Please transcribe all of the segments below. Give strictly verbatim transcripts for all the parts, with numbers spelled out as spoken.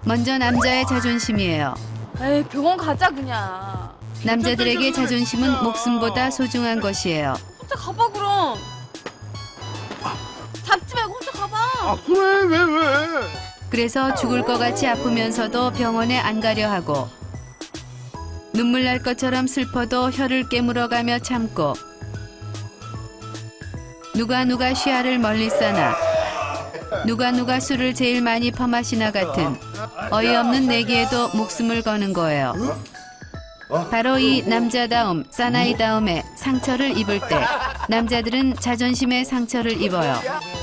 먼저 남자의 자존심이에요. 에이, 병원 가자 그냥. 남자들에게 자존심은 목숨보다 소중한 것이에요. 혼자 가봐 그럼. 잡지 말고 혼자 가봐. 아 그래 왜 왜? 그래서 죽을 것 같이 아프면서도 병원에 안 가려 하고 눈물 날 것처럼 슬퍼도 혀를 깨물어가며 참고 누가 누가 쉬아를 멀리 싸나 누가 누가 술을 제일 많이 퍼마시나 같은 어이없는 내기에도 목숨을 거는 거예요. 바로 이 남자다움, 사나이다움에 상처를 입을 때 남자들은 자존심의 상처를 입어요.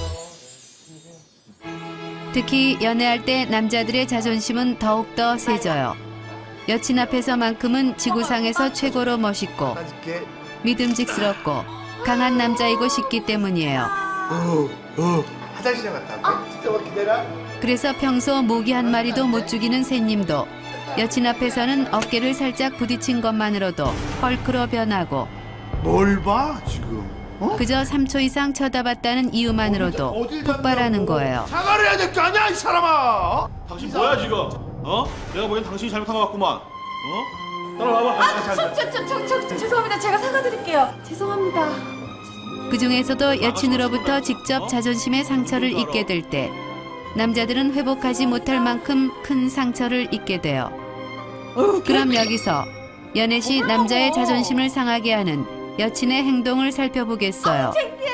특히 연애할 때 남자들의 자존심은 더욱더 세져요. 여친 앞에서만큼은 지구상에서 최고로 멋있고 믿음직스럽고 강한 남자이고 싶기 때문이에요. 어, 어. 화장실 갔다 올게. 진짜 기다려. 그래서 평소 모기 한 마리도 못 죽이는 새님도 여친 앞에서는 어깨를 살짝 부딪힌 것만으로도 헐크로 변하고 뭘 봐 지금? 어? 그저 삼 초 이상 쳐다봤다는 이유만으로도 어딜 폭발하는 거예요. 사과를 해야 될 거 아니야 이 사람아! 어? 당신 뭐야 지금? 어? 내가 보기엔 당신이 잘못한 것 같구만. 어? 따라와봐. 아, 저, 저, 저, 저, 저, 저, 죄송합니다. 제가 사과드릴게요. 죄송합니다. 그중에서도 여친으로부터 직접 자존심의 상처를 입게 될 때 남자들은 회복하지 못할 만큼 큰 상처를 입게 돼요. 그럼 여기서 연애 시 남자의 자존심을 상하게 하는 여친의 행동을 살펴보겠어요.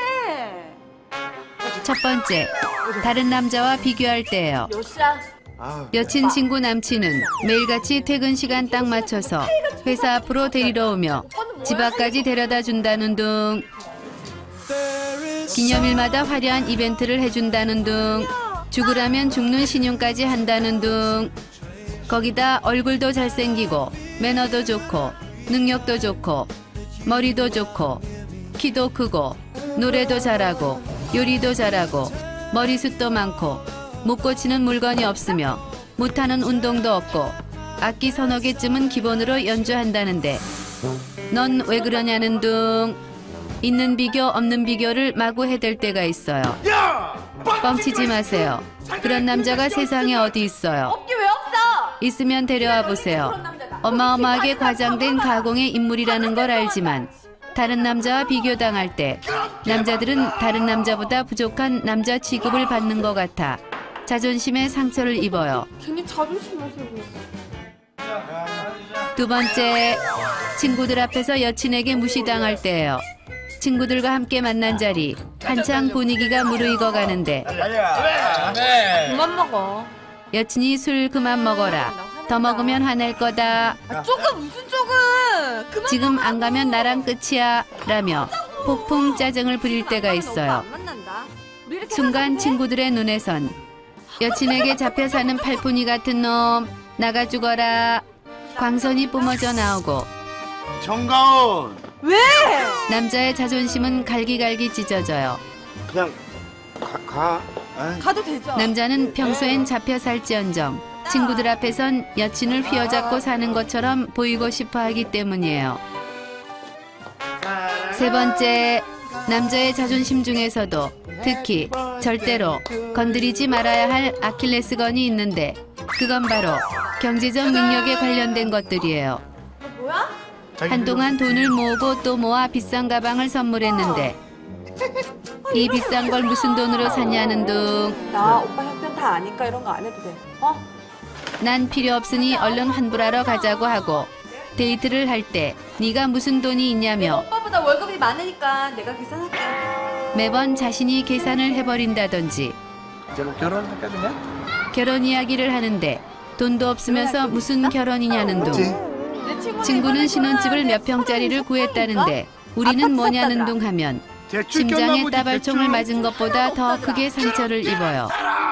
첫 번째, 다른 남자와 비교할 때예요. 여친 친구 남친은 매일같이 퇴근 시간 딱 맞춰서 회사 앞으로 데리러 오며 집 앞까지 데려다 준다는 둥, 기념일마다 화려한 이벤트를 해준다는 둥, 죽으라면 죽는 신용까지 한다는 둥, 거기다 얼굴도 잘생기고 매너도 좋고 능력도 좋고 머리도 좋고 키도 크고 노래도 잘하고 요리도 잘하고 머리숱도 많고 못 고치는 물건이 없으며 못하는 운동도 없고 악기 서너 개쯤은 기본으로 연주한다는데 넌 왜 그러냐는 둥. 있는 비교 없는 비교를 마구 해댈 때가 있어요. 뻥치지 마세요. 그런 남자가 세상에 어디 있어요. 없긴 왜 없어? 있으면 데려와 보세요. 어마어마하게 과장된 가공의 인물이라는 걸 알지만 다른 남자와 비교당할 때 남자들은 다른 남자보다 부족한 남자 취급을 받는 것 같아 자존심에 상처를 입어요. 괜히 자존심 나서고 있어. 두 번째, 친구들 앞에서 여친에게 무시당할 때예요. 친구들과 함께 만난 자리, 한창 분위기가 무르익어 가는데 그만 먹어. 여친이 술 그만 먹어라. 더 먹으면 화낼 거다. 아, 조금 무슨 조금. 그만 지금 먹으라고. 안 가면 나랑 끝이야. 라며 폭풍 짜증을 부릴 때가 있어요. 순간 친구들의 눈에선 여친에게 잡혀 사는 팔푼이 같은 놈, 나가 죽어라. 광선이 뿜어져 나오고 정가은 왜? 남자의 자존심은 갈기갈기 찢어져요. 그냥 가. 가. 아이. 가도 되죠. 남자는 평소엔 잡혀 살지언정 친구들 앞에선 여친을 휘어잡고 사는 것처럼 보이고 싶어 하기 때문이에요. 세 번째, 남자의 자존심 중에서도 특히 절대로 건드리지 말아야 할 아킬레스건이 있는데 그건 바로 경제적 능력에 관련된 것들이에요. 뭐야? 한동안 돈을 모으고 또 모아 비싼 가방을 선물했는데 이 비싼 걸 무슨 돈으로 샀냐는 둥. 나 오빠 형편 다 아니까 이런 거 안 해도 돼. 어? 난 필요 없으니 얼른 환불하러 가자고 하고 데이트를 할 때 네가 무슨 돈이 있냐며 오빠보다 월급이 많으니까 내가 계산할게. 매번 자신이 계산을 해버린다든지 이제 뭐 결혼했거든요? 결혼 이야기를 하는데 돈도 없으면서 무슨 결혼이냐는 둥. 내 친구는 친구는 신혼집을 몇 평짜리를 구했다는데 우리는 뭐냐는 둥 하면 심장에 따발총을 맞은 것보다 더 크게 상처를 입어요.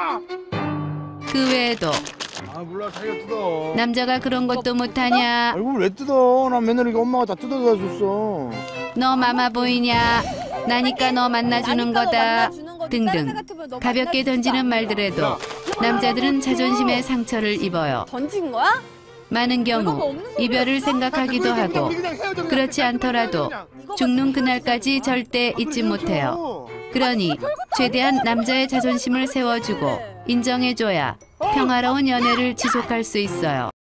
그 외에도 아 몰라 자기가 뜯어. 남자가 그런 것도 못하냐, 얼굴 왜 뜯어? 난 맨날 이거 엄마가 다 뜯어다 줬어. 너 마마 보이냐, 나니까 너 만나주는 거다 등등 가볍게 던지는 말들에도 남자들은 자존심의 상처를 입어요. 던진 거야? 많은 경우 이별을 생각하기도 하고 그렇지 않더라도 죽는 그날까지 절대 잊지 못해요. 그러니 최대한 남자의 자존심을 세워주고 인정해줘야 평화로운 연애를 지속할 수 있어요.